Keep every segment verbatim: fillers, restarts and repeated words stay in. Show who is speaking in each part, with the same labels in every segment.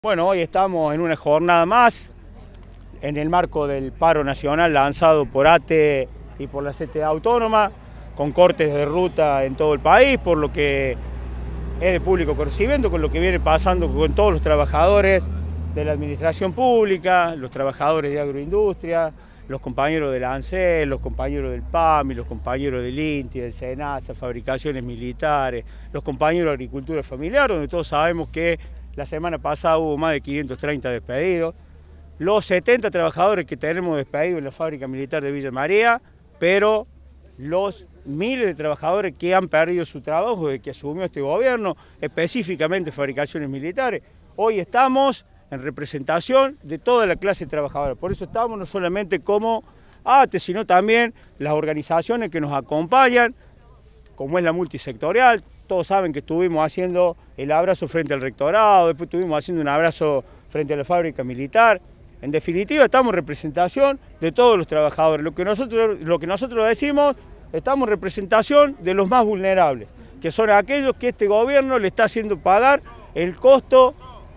Speaker 1: Bueno, hoy estamos en una jornada más en el marco del paro nacional lanzado por A T E y por la C T A Autónoma, con cortes de ruta en todo el país, por lo que es de público conocimiento, con lo que viene pasando con todos los trabajadores de la administración pública, los trabajadores de agroindustria, los compañeros del ANSES, los compañeros del PAMI, los compañeros del INTI, del SENASA, fabricaciones militares, los compañeros de agricultura familiar, donde todos sabemos que la semana pasada hubo más de quinientos treinta despedidos, los setenta trabajadores que tenemos despedidos en la fábrica militar de Villa María, pero los miles de trabajadores que han perdido su trabajo desde que asumió este gobierno, específicamente fabricaciones militares. Hoy estamos en representación de toda la clase trabajadora, por eso estamos no solamente como A T E, sino también las organizaciones que nos acompañan, como es la multisectorial. Todos saben que estuvimos haciendo el abrazo frente al rectorado, después estuvimos haciendo un abrazo frente a la fábrica militar. En definitiva, estamos en representación de todos los trabajadores. Lo que nosotros, lo que nosotros decimos, estamos en representación de los más vulnerables, que son aquellos que este gobierno le está haciendo pagar el costo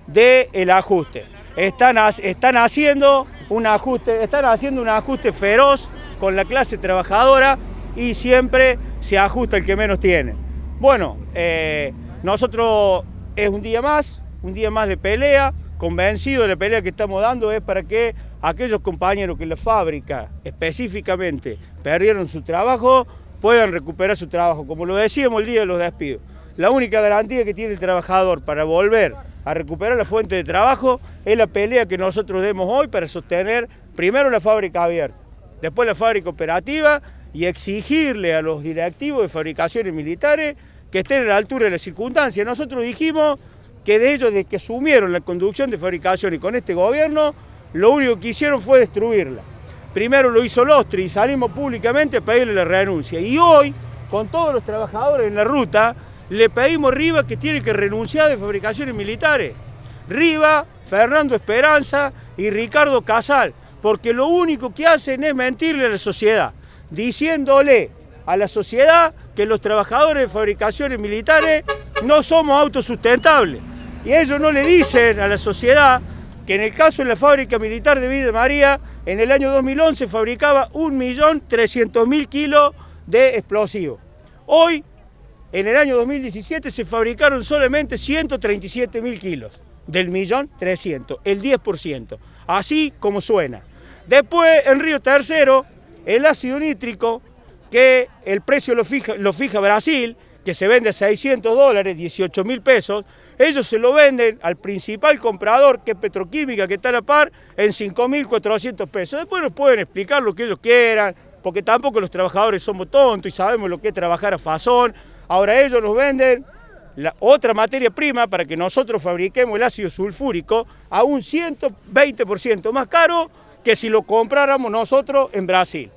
Speaker 1: del ajuste. Están, están, haciendo un ajuste, están haciendo un ajuste feroz con la clase trabajadora y siempre se ajusta el que menos tiene. Bueno, eh, nosotros es un día más, un día más de pelea, convencido de la pelea que estamos dando es para que aquellos compañeros que en la fábrica específicamente perdieron su trabajo puedan recuperar su trabajo, como lo decíamos el día de los despidos. La única garantía que tiene el trabajador para volver a recuperar la fuente de trabajo es la pelea que nosotros demos hoy para sostener primero la fábrica abierta, después la fábrica operativa y exigirle a los directivos de fabricaciones militares que estén a la altura de las circunstancias. Nosotros dijimos que de ellos, desde que asumieron la conducción de fabricación y con este gobierno, lo único que hicieron fue destruirla. Primero lo hizo Lostri y salimos públicamente a pedirle la renuncia. Y hoy, con todos los trabajadores en la ruta, le pedimos a Riva que tiene que renunciar de fabricaciones militares. Riva, Fernando Esperanza y Ricardo Casal, porque lo único que hacen es mentirle a la sociedad, diciéndole a la sociedad que los trabajadores de fabricaciones militares no somos autosustentables. Y ellos no le dicen a la sociedad que en el caso de la fábrica militar de Villa María, en el año dos mil once fabricaba un millón trescientos mil kilos de explosivos. Hoy, en el año dos mil diecisiete, se fabricaron solamente ciento treinta y siete mil kilos del millón trescientos, el diez por ciento, así como suena. Después, en Río Tercero, el ácido nítrico, que el precio lo fija, lo fija Brasil, que se vende a seiscientos dólares, dieciocho mil pesos, ellos se lo venden al principal comprador, que es Petroquímica, que está a la par, en cinco mil cuatrocientos pesos. Después nos pueden explicar lo que ellos quieran, porque tampoco los trabajadores somos tontos y sabemos lo que es trabajar a fazón. Ahora ellos nos venden la otra materia prima para que nosotros fabriquemos el ácido sulfúrico a un ciento veinte por ciento más caro que si lo compráramos nosotros en Brasil.